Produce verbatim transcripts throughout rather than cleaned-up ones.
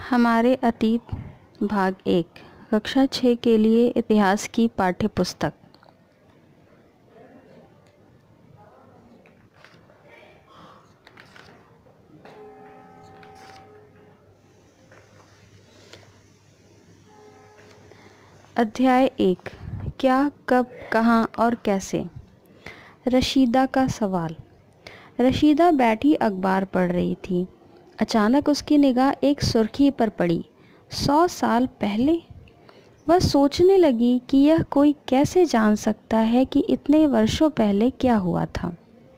हमारे अतीत भाग एक कक्षा छः के लिए इतिहास की पाठ्य पुस्तक। अध्याय एक, क्या, कब, कहाँ और कैसे। रशीदा का सवाल। रशीदा बैठी अखबार पढ़ रही थी। अचानक उसकी निगाह एक सुर्खी पर पड़ी। सौ साल पहले। वह सोचने लगी कि यह कोई कैसे जान सकता है कि इतने वर्षों पहले क्या हुआ था।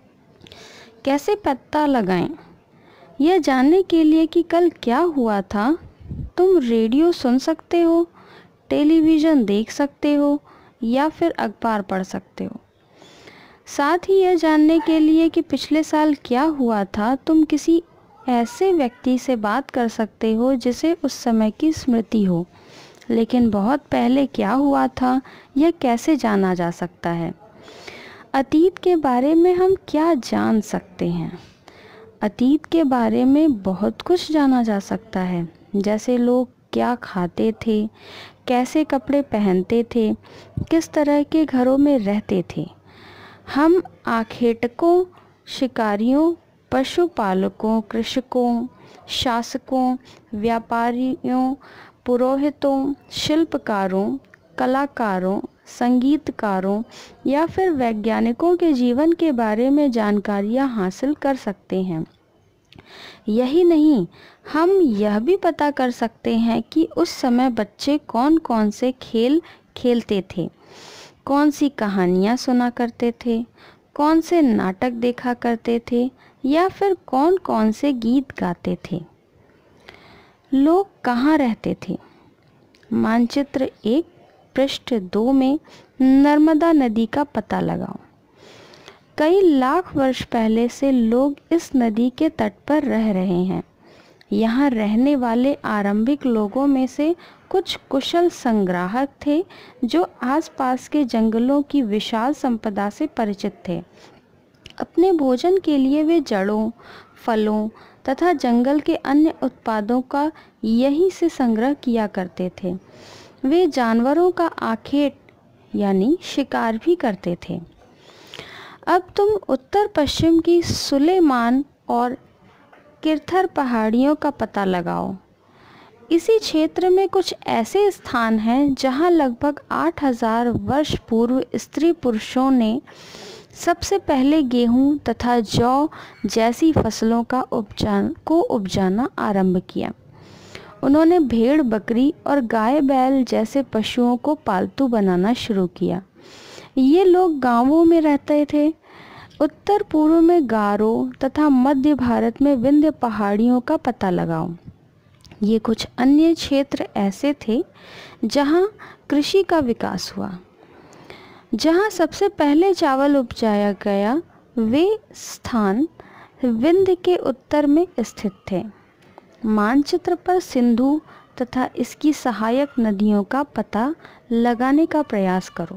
कैसे पता लगाएं यह जानने के लिए कि कल क्या हुआ था। तुम रेडियो सुन सकते हो, टेलीविज़न देख सकते हो या फिर अखबार पढ़ सकते हो। साथ ही यह जानने के लिए कि पिछले साल क्या हुआ था, तुम किसी ऐसे व्यक्ति से बात कर सकते हो जिसे उस समय की स्मृति हो। लेकिन बहुत पहले क्या हुआ था, यह कैसे जाना जा सकता है। अतीत के बारे में हम क्या जान सकते हैं। अतीत के बारे में बहुत कुछ जाना जा सकता है, जैसे लोग क्या खाते थे, कैसे कपड़े पहनते थे, किस तरह के घरों में रहते थे। हम आखेटकों, शिकारियों, पशुपालकों, कृषकों, शासकों, व्यापारियों, पुरोहितों, शिल्पकारों, कलाकारों, संगीतकारों या फिर वैज्ञानिकों के जीवन के बारे में जानकारियां हासिल कर सकते हैं। यही नहीं, हम यह भी पता कर सकते हैं कि उस समय बच्चे कौन कौन से खेल खेलते थे, कौन सी कहानियाँ सुना करते थे, कौन से नाटक देखा करते थे या फिर कौन कौन से गीत गाते थे। लोग कहाँ रहते थे। मानचित्र एक पृष्ठ दो में नर्मदा नदी का पता लगाओ। कई लाख वर्ष पहले से लोग इस नदी के तट पर रह रहे हैं। यहाँ रहने वाले आरंभिक लोगों में से कुछ कुशल संग्राहक थे जो आसपास के जंगलों की विशाल संपदा से परिचित थे। अपने भोजन के लिए वे जड़ों, फलों तथा जंगल के अन्य उत्पादों का यहीं से संग्रह किया करते थे। वे जानवरों का आखेट यानी शिकार भी करते थे। अब तुम उत्तर पश्चिम की सुलेमान और किरथर पहाड़ियों का पता लगाओ। इसी क्षेत्र में कुछ ऐसे स्थान हैं जहां लगभग आठ हज़ार वर्ष पूर्व स्त्री पुरुषों ने सबसे पहले गेहूं तथा जौ जैसी फसलों का उपजान को उपजाना आरंभ किया। उन्होंने भेड़, बकरी और गाय बैल जैसे पशुओं को पालतू बनाना शुरू किया। ये लोग गांवों में रहते थे। उत्तर पूर्व में गारो तथा मध्य भारत में विंध्य पहाड़ियों का पता लगाओ। ये कुछ अन्य क्षेत्र ऐसे थे जहां कृषि का विकास हुआ। जहां सबसे पहले चावल उपजाया गया, वे स्थान विंध्य के उत्तर में स्थित थे। मानचित्र पर सिंधु तथा इसकी सहायक नदियों का पता लगाने का प्रयास करो।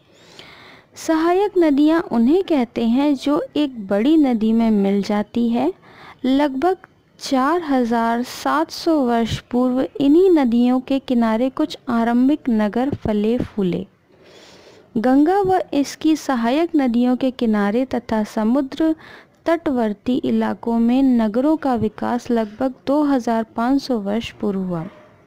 सहायक नदियां उन्हें कहते हैं जो एक बड़ी नदी में मिल जाती है। लगभग चार हजार सात सौ वर्ष पूर्व इन्हीं नदियों के किनारे कुछ आरंभिक नगर फले फूले। गंगा व इसकी सहायक नदियों के किनारे तथा समुद्र तटवर्ती इलाकों में नगरों का विकास लगभग दो हज़ार पाँच सौ वर्ष पूर्व हुआ।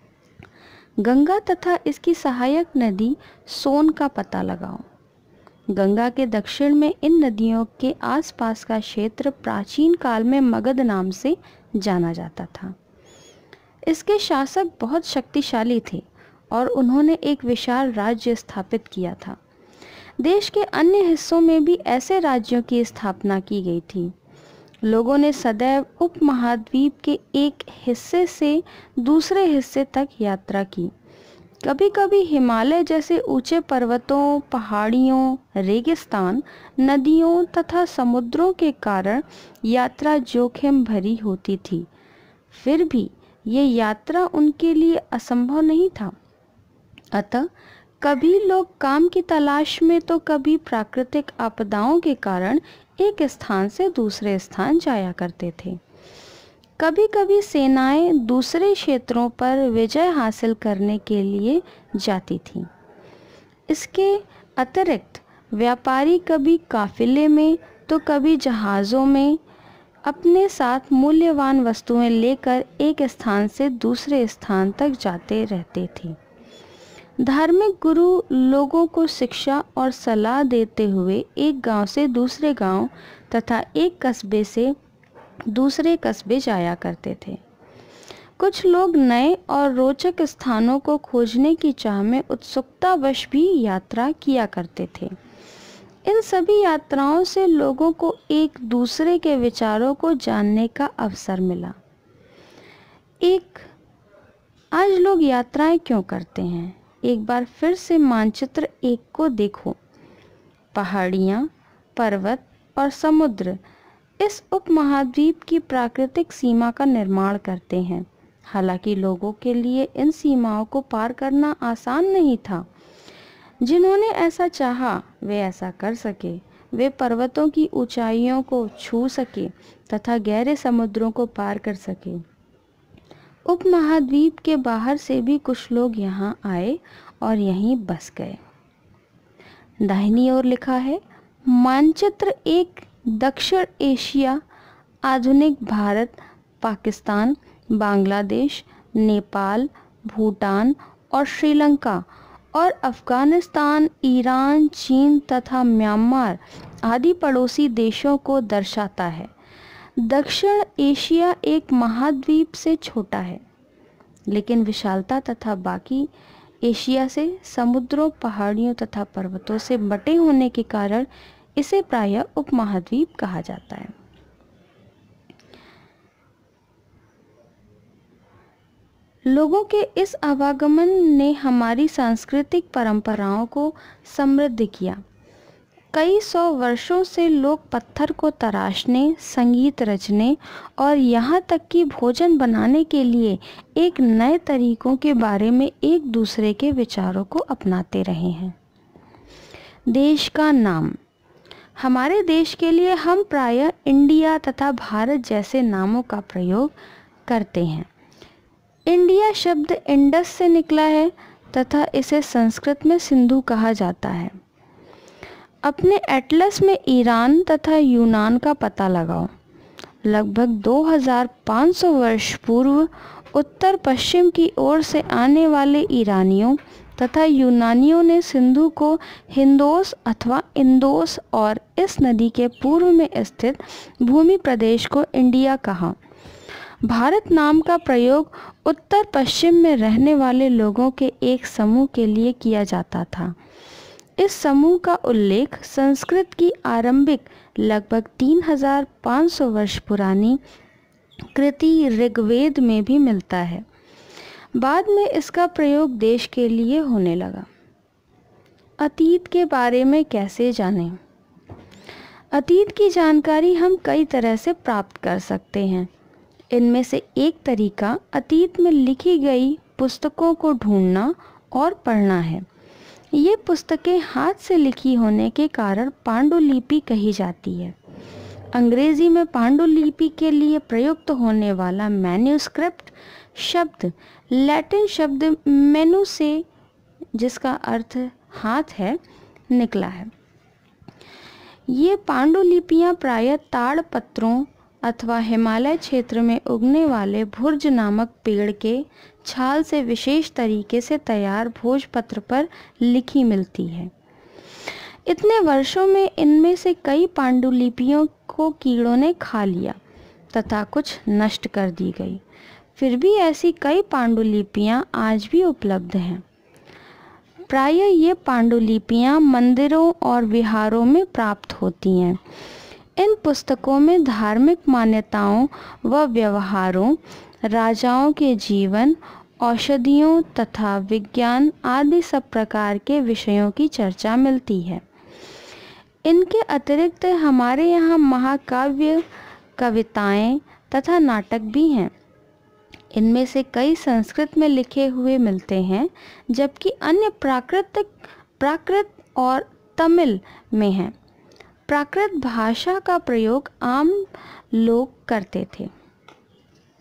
गंगा तथा इसकी सहायक नदी सोन का पता लगाओ। गंगा के दक्षिण में इन नदियों के आसपास का क्षेत्र प्राचीन काल में मगध नाम से जाना जाता था। इसके शासक बहुत शक्तिशाली थे और उन्होंने एक विशाल राज्य स्थापित किया था। देश के अन्य हिस्सों में भी ऐसे राज्यों की स्थापना की गई थी। लोगों ने सदैव उपमहाद्वीप के एक हिस्से से दूसरे हिस्से तक यात्रा की। कभी कभी हिमालय जैसे ऊंचे पर्वतों, पहाड़ियों, रेगिस्तान, नदियों तथा समुद्रों के कारण यात्रा जोखिम भरी होती थी। फिर भी ये यात्रा उनके लिए असंभव नहीं था। अतः कभी लोग काम की तलाश में तो कभी प्राकृतिक आपदाओं के कारण एक स्थान से दूसरे स्थान जाया करते थे। कभी कभी सेनाएं दूसरे क्षेत्रों पर विजय हासिल करने के लिए जाती थीं। इसके अतिरिक्त व्यापारी कभी काफिले में तो कभी जहाज़ों में अपने साथ मूल्यवान वस्तुएं लेकर एक स्थान से दूसरे स्थान तक जाते रहते थे। धार्मिक गुरु लोगों को शिक्षा और सलाह देते हुए एक गांव से दूसरे गांव तथा एक कस्बे से दूसरे कस्बे जाया करते थे। कुछ लोग नए और रोचक स्थानों को खोजने की चाह में उत्सुकतावश भी यात्रा किया करते थे। इन सभी यात्राओं से लोगों को एक दूसरे के विचारों को जानने का अवसर मिला। एक आज लोग यात्राएं क्यों करते हैं? एक बार फिर से मानचित्र एक को देखो। पहाड़ियाँ, पर्वत और समुद्र इस उपमहाद्वीप की प्राकृतिक सीमा का निर्माण करते हैं। हालांकि लोगों के लिए इन सीमाओं को पार करना आसान नहीं था। जिन्होंने ऐसा चाहा वे ऐसा कर सके। वे पर्वतों की ऊंचाइयों को छू सके तथा गहरे समुद्रों को पार कर सके। उपमहाद्वीप के बाहर से भी कुछ लोग यहाँ आए और यहीं बस गए। दाहिनी ओर लिखा है, मानचित्र एक दक्षिण एशिया, आधुनिक भारत, पाकिस्तान, बांग्लादेश, नेपाल, भूटान और श्रीलंका और अफ़गानिस्तान, ईरान, चीन तथा म्यांमार आदि पड़ोसी देशों को दर्शाता है। दक्षिण एशिया एक महाद्वीप से छोटा है, लेकिन विशालता तथा बाकी एशिया से समुद्रों, पहाड़ियों तथा पर्वतों से बटे होने के कारण इसे प्रायः उपमहाद्वीप कहा जाता है। लोगों के इस आवागमन ने हमारी सांस्कृतिक परंपराओं को समृद्ध किया। कई सौ वर्षों से लोग पत्थर को तराशने, संगीत रचने और यहाँ तक कि भोजन बनाने के लिए एक नए तरीकों के बारे में एक दूसरे के विचारों को अपनाते रहे हैं। देश का नाम। हमारे देश के लिए हम प्रायः इंडिया तथा भारत जैसे नामों का प्रयोग करते हैं। इंडिया शब्द इंडस से निकला है तथा इसे संस्कृत में सिंधु कहा जाता है। अपने एटलस में ईरान तथा यूनान का पता लगाओ। लगभग दो हज़ार पाँच सौ वर्ष पूर्व उत्तर पश्चिम की ओर से आने वाले ईरानियों तथा यूनानियों ने सिंधु को हिंदोस अथवा इंदोस और इस नदी के पूर्व में स्थित भूमि प्रदेश को इंडिया कहा। भारत नाम का प्रयोग उत्तर पश्चिम में रहने वाले लोगों के एक समूह के लिए किया जाता था। इस समूह का उल्लेख संस्कृत की आरंभिक लगभग तीन हज़ार पाँच सौ वर्ष पुरानी कृति ऋग्वेद में भी मिलता है। बाद में इसका प्रयोग देश के लिए होने लगा। अतीत के बारे में कैसे जानें? अतीत की जानकारी हम कई तरह से प्राप्त कर सकते हैं। इनमें से एक तरीका अतीत में लिखी गई पुस्तकों को ढूंढना और पढ़ना है। ये पुस्तकें हाथ से लिखी होने के कारण पांडुलिपि कही जाती है। अंग्रेजी में पांडुलिपि के लिए प्रयुक्त होने वाला मैन्युस्क्रिप्ट शब्द लैटिन शब्द मेनु से, जिसका अर्थ हाथ है, निकला है। ये पांडुलिपियाँ प्रायः ताड़ पत्रों अथवा हिमालय क्षेत्र में उगने वाले भुर्ज नामक पेड़ के छाल से विशेष तरीके से तैयार भोजपत्र पर लिखी मिलती है। इतने वर्षों में इनमें से कई पांडुलिपियों को कीड़ों ने खा लिया तथा कुछ नष्ट कर दी गई। फिर भी ऐसी कई पांडुलिपियाँ आज भी उपलब्ध हैं। प्रायः ये पांडुलिपियाँ मंदिरों और विहारों में प्राप्त होती हैं। इन पुस्तकों में धार्मिक मान्यताओं व व्यवहारों, राजाओं के जीवन, औषधियों तथा विज्ञान आदि सब प्रकार के विषयों की चर्चा मिलती है। इनके अतिरिक्त हमारे यहाँ महाकाव्य, कविताएं तथा नाटक भी हैं। इनमें से कई संस्कृत में लिखे हुए मिलते हैं, जबकि अन्य प्राकृतिक प्राकृत और तमिल में हैं। प्राकृत भाषा का प्रयोग आम लोग करते थे।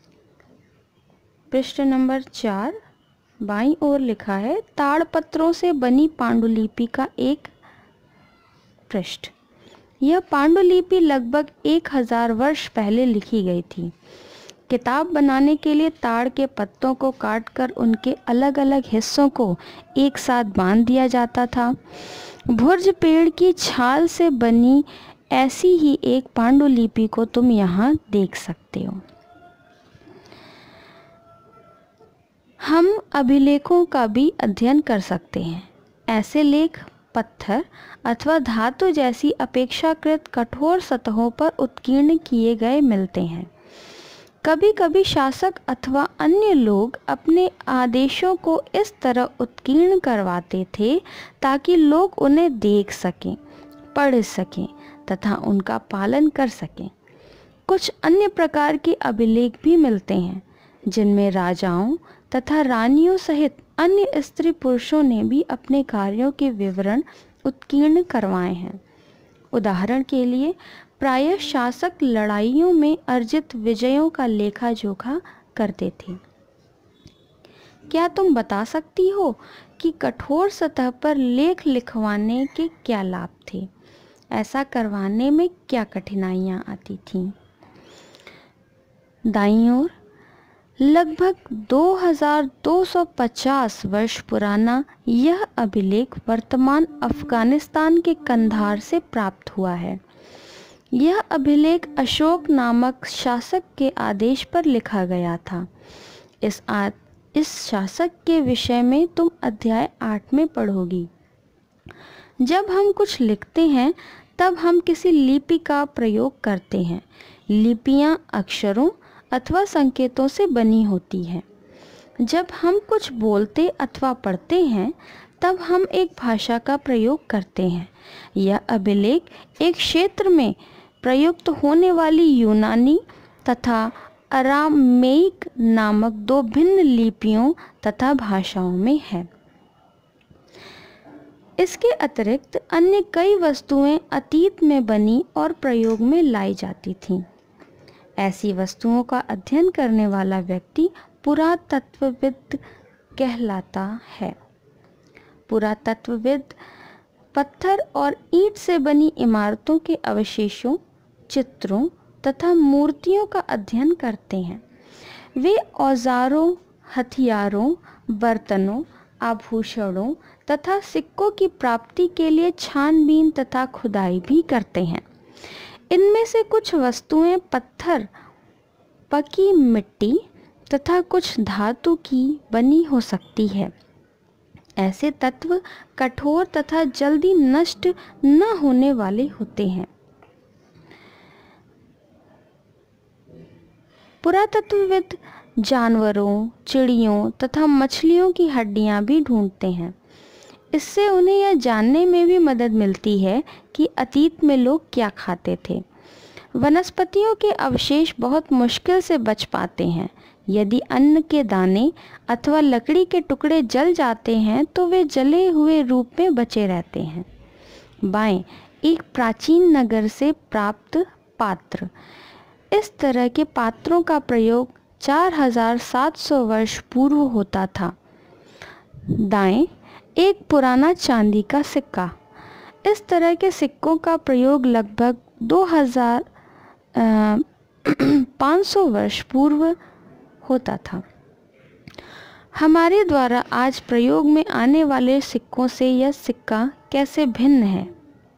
पृष्ठ नंबर चार बाईं ओर लिखा है ताड़पत्रों से बनी पांडुलिपि का एक पृष्ठ। यह पांडुलिपि लगभग एक हजार वर्ष पहले लिखी गई थी। किताब बनाने के लिए ताड़ के पत्तों को काटकर उनके अलग अलग हिस्सों को एक साथ बांध दिया जाता था। भुर्ज पेड़ की छाल से बनी ऐसी ही एक पांडुलिपि को तुम यहाँ देख सकते हो। हम अभिलेखों का भी अध्ययन कर सकते हैं। ऐसे लेख पत्थर अथवा धातु जैसी अपेक्षाकृत कठोर सतहों पर उत्कीर्ण किए गए मिलते हैं। कभी कभी शासक अथवा अन्य लोग अपने आदेशों को इस तरह उत्कीर्ण करवाते थे ताकि लोग उन्हें देख सकें, पढ़ सकें तथा उनका पालन कर सकें। कुछ अन्य प्रकार के अभिलेख भी मिलते हैं जिनमें राजाओं तथा रानियों सहित अन्य स्त्री पुरुषों ने भी अपने कार्यों के विवरण उत्कीर्ण करवाए हैं। उदाहरण के लिए प्रायः शासक लड़ाइयों में अर्जित विजयों का लेखा जोखा करते थे। क्या तुम बता सकती हो कि कठोर सतह पर लेख लिखवाने के क्या लाभ थे? ऐसा करवाने में क्या कठिनाइयां आती थीं? दाईं ओर लगभग दो हज़ार दो सौ पचास वर्ष पुराना यह अभिलेख वर्तमान अफगानिस्तान के कंधार से प्राप्त हुआ है। यह अभिलेख अशोक नामक शासक के आदेश पर लिखा गया था। इस आ, इस शासक के विषय में तुम अध्याय आठ में पढ़ोगी। जब हम कुछ लिखते हैं तब हम किसी लिपि का प्रयोग करते हैं। लिपियां अक्षरों अथवा संकेतों से बनी होती हैं। जब हम कुछ बोलते अथवा पढ़ते हैं तब हम एक भाषा का प्रयोग करते हैं। यह अभिलेख एक क्षेत्र में प्रयुक्त होने वाली यूनानी तथा अरामेइक नामक दो भिन्न लिपियों तथा भाषाओं में है। इसके अतिरिक्त अन्य कई वस्तुएं अतीत में बनी और प्रयोग में लाई जाती थीं। ऐसी वस्तुओं का अध्ययन करने वाला व्यक्ति पुरातत्वविद कहलाता है। पुरातत्वविद पत्थर और ईंट से बनी इमारतों के अवशेषों, चित्रों तथा मूर्तियों का अध्ययन करते हैं। वे औजारों, हथियारों, बर्तनों, आभूषणों तथा सिक्कों की प्राप्ति के लिए छानबीन तथा खुदाई भी करते हैं। इनमें से कुछ वस्तुएं पत्थर, पकी मिट्टी तथा कुछ धातु की बनी हो सकती है। ऐसे तत्व कठोर तथा जल्दी नष्ट न होने वाले होते हैं। पुरातत्वविद जानवरों, चिड़ियों तथा मछलियों की हड्डियां भी ढूंढते हैं। इससे उन्हें यह जानने में भी मदद मिलती है कि अतीत में लोग क्या खाते थे। वनस्पतियों के अवशेष बहुत मुश्किल से बच पाते हैं। यदि अन्न के दाने अथवा लकड़ी के टुकड़े जल जाते हैं तो वे जले हुए रूप में बचे रहते हैं। बाएं, एक प्राचीन नगर से प्राप्त पात्र। इस तरह के पात्रों का प्रयोग चार हज़ार सात सौ वर्ष पूर्व होता था। दाएं, एक पुराना चांदी का सिक्का। इस तरह के सिक्कों का प्रयोग लगभग दो हज़ार पाँच सौ वर्ष पूर्व होता था। हमारे द्वारा आज प्रयोग में आने वाले सिक्कों से यह सिक्का कैसे भिन्न है?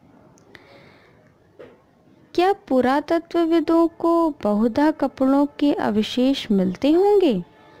क्या पुरातत्वविदों को बहुधा कपड़ों के अवशेष मिलते होंगे?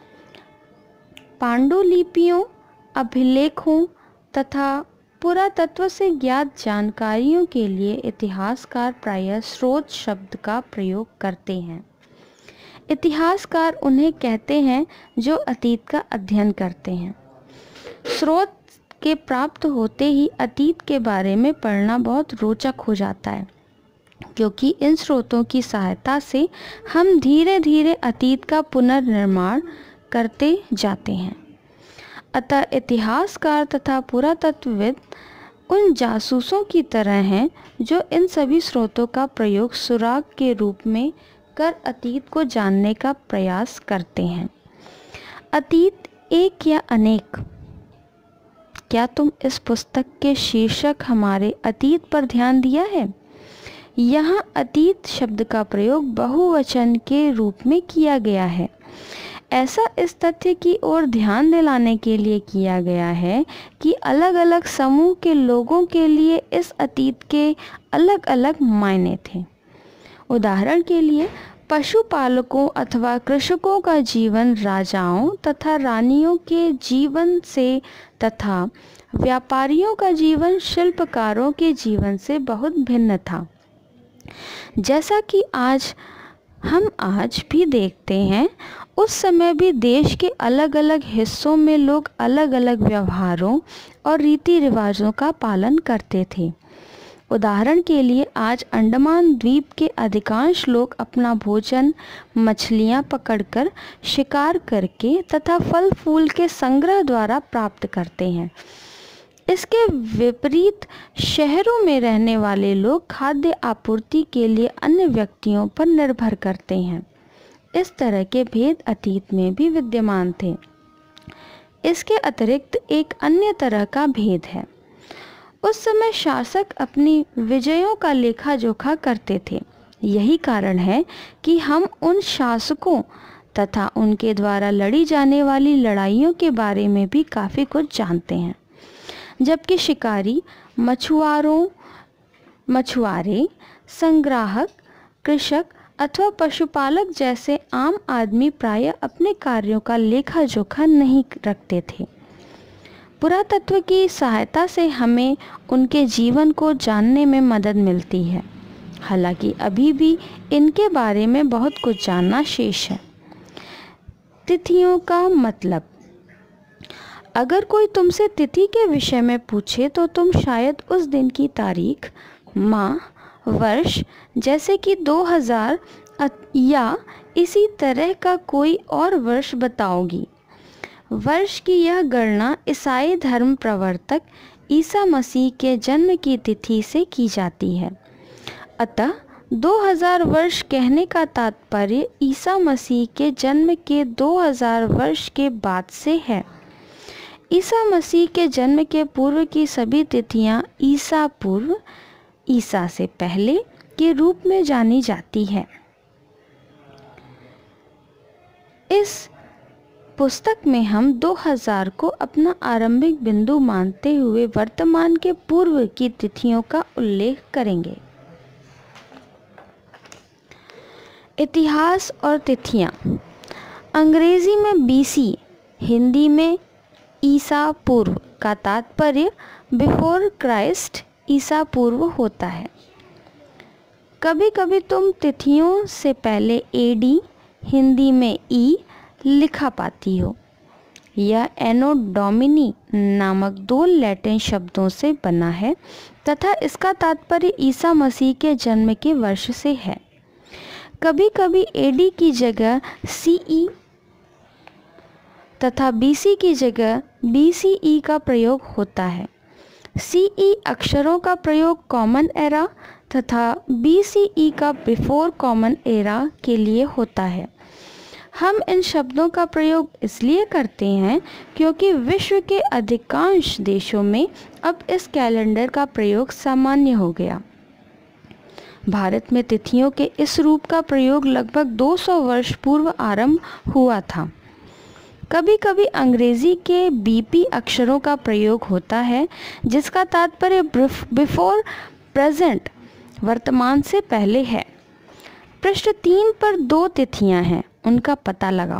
पांडुलिपियों, अभिलेखों तथा पुरातत्व से ज्ञात जानकारियों के लिए इतिहासकार प्रायः स्रोत शब्द का प्रयोग करते हैं। इतिहासकार उन्हें कहते हैं जो अतीत का अध्ययन करते हैं। स्रोत के प्राप्त होते ही अतीत के बारे में पढ़ना बहुत रोचक हो जाता है, क्योंकि इन स्रोतों की सहायता से हम धीरे धीरे अतीत का पुनर्निर्माण करते जाते हैं। अतः इतिहासकार तथा पुरातत्वविद उन जासूसों की तरह हैं जो इन सभी स्रोतों का प्रयोग सुराग के रूप में कर अतीत को जानने का प्रयास करते हैं। अतीत एक या अनेक। क्या तुम इस पुस्तक के शीर्षक हमारे अतीत पर ध्यान दिया है? यहाँ अतीत शब्द का प्रयोग बहुवचन के रूप में किया गया है। ऐसा इस तथ्य की ओर ध्यान दिलाने के लिए किया गया है कि अलग अलग समूह के लोगों के लिए इस अतीत के अलग अलग मायने थे। उदाहरण के लिए, पशुपालकों अथवा कृषकों का जीवन राजाओं तथा रानियों के जीवन से तथा व्यापारियों का जीवन शिल्पकारों के जीवन से बहुत भिन्न था। जैसा कि आज हम आज भी देखते हैं, उस समय भी देश के अलग अलग हिस्सों में लोग अलग अलग व्यवहारों और रीति रिवाजों का पालन करते थे। उदाहरण के लिए, आज अंडमान द्वीप के अधिकांश लोग अपना भोजन मछलियां पकड़कर, शिकार करके तथा फल फूल के संग्रह द्वारा प्राप्त करते हैं। इसके विपरीत शहरों में रहने वाले लोग खाद्य आपूर्ति के लिए अन्य व्यक्तियों पर निर्भर करते हैं। इस तरह के भेद अतीत में भी विद्यमान थे। इसके अतिरिक्त एक अन्य तरह का भेद है। उस समय शासक अपनी विजयों का लेखा जोखा करते थे। यही कारण है कि हम उन शासकों तथा उनके द्वारा लड़ी जाने वाली लड़ाइयों के बारे में भी काफ़ी कुछ जानते हैं, जबकि शिकारी, मछुआरों मछुआरे, संग्राहक, कृषक अथवा पशुपालक जैसे आम आदमी प्रायः अपने कार्यों का लेखा जोखा नहीं रखते थे। पुरातत्व की सहायता से हमें उनके जीवन को जानने में मदद मिलती है, हालांकि अभी भी इनके बारे में बहुत कुछ जानना शेष है। तिथियों का मतलब। अगर कोई तुमसे तिथि के विषय में पूछे तो तुम शायद उस दिन की तारीख, माह, वर्ष जैसे कि दो हज़ार या इसी तरह का कोई और वर्ष बताओगी। वर्ष की यह गणना ईसाई धर्म प्रवर्तक ईसा मसीह के जन्म की तिथि से की जाती है। अतः दो हज़ार वर्ष कहने का तात्पर्य ईसा मसीह के जन्म के दो हज़ार वर्ष के बाद से है। ईसा मसीह के जन्म के पूर्व की सभी तिथियां ईसा पूर्व, ईसा से पहले के रूप में जानी जाती है। इस पुस्तक में हम दो हज़ार को अपना आरंभिक बिंदु मानते हुए वर्तमान के पूर्व की तिथियों का उल्लेख करेंगे। इतिहास और तिथियां। अंग्रेजी में बीसी, हिंदी में ईसा पूर्व का तात्पर्य बिफोर क्राइस्ट, ईसा पूर्व होता है। कभी कभी तुम तिथियों से पहले एडी, हिंदी में ई लिखा पाती हो। यह एनो डोमिनी नामक दो लैटिन शब्दों से बना है तथा इसका तात्पर्य ईसा मसीह के जन्म के वर्ष से है। कभी कभी एडी की जगह सीई तथा बीसी की जगह बीसीई का प्रयोग होता है। सीई अक्षरों का प्रयोग कॉमन एरा तथा बीसीई का बिफोर कॉमन एरा के लिए होता है। हम इन शब्दों का प्रयोग इसलिए करते हैं क्योंकि विश्व के अधिकांश देशों में अब इस कैलेंडर का प्रयोग सामान्य हो गया। भारत में तिथियों के इस रूप का प्रयोग लगभग दो सौ वर्ष पूर्व आरंभ हुआ था। कभी कभी अंग्रेजी के बीपी अक्षरों का प्रयोग होता है जिसका तात्पर्य बिफोर प्रेजेंट, वर्तमान से पहले है। पृष्ठ तीन पर दो तिथियां हैं, उनका पता लगाओ।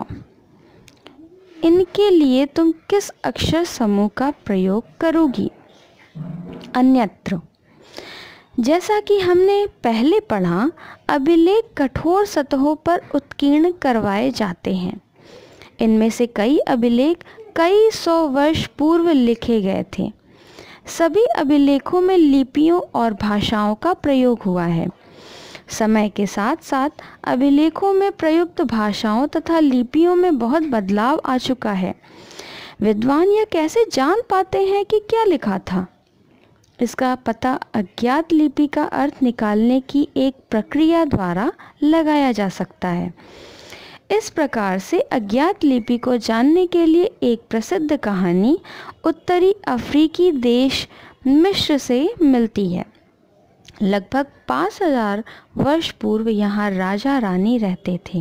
इनके लिए तुम किस अक्षर समूह का प्रयोग करोगी? अन्यत्र। जैसा कि हमने पहले पढ़ा, अभिलेख कठोर सतहों पर उत्कीर्ण करवाए जाते हैं। इनमें से कई अभिलेख कई सौ वर्ष पूर्व लिखे गए थे। सभी अभिलेखों में लिपियों और भाषाओं का प्रयोग हुआ है। समय के साथ साथ अभिलेखों में प्रयुक्त भाषाओं तथा लिपियों में बहुत बदलाव आ चुका है। विद्वान यह कैसे जान पाते हैं कि क्या लिखा था? इसका पता अज्ञात लिपि का अर्थ निकालने की एक प्रक्रिया द्वारा लगाया जा सकता है। इस प्रकार से अज्ञात लिपि को जानने के लिए एक प्रसिद्ध कहानी उत्तरी अफ्रीकी देश मिस्र से मिलती है। लगभग पाँच हजार वर्ष पूर्व यहाँ राजा रानी रहते थे।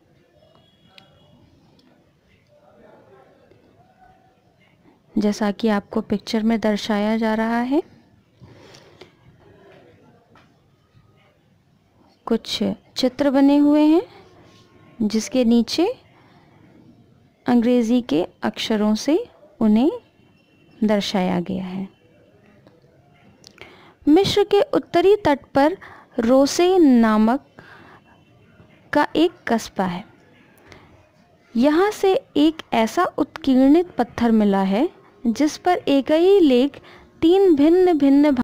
जैसा कि आपको पिक्चर में दर्शाया जा रहा है, कुछ चित्र बने हुए हैं जिसके नीचे अंग्रेजी के अक्षरों से उन्हें दर्शाया गया है। मिस्र के उत्तरी तट पर रोसे नामक का एक कस्बा है। यहाँ से एक ऐसा उत्कीर्णित पत्थर मिला है जिस पर एक ही लेख तीन भिन्न भिन्न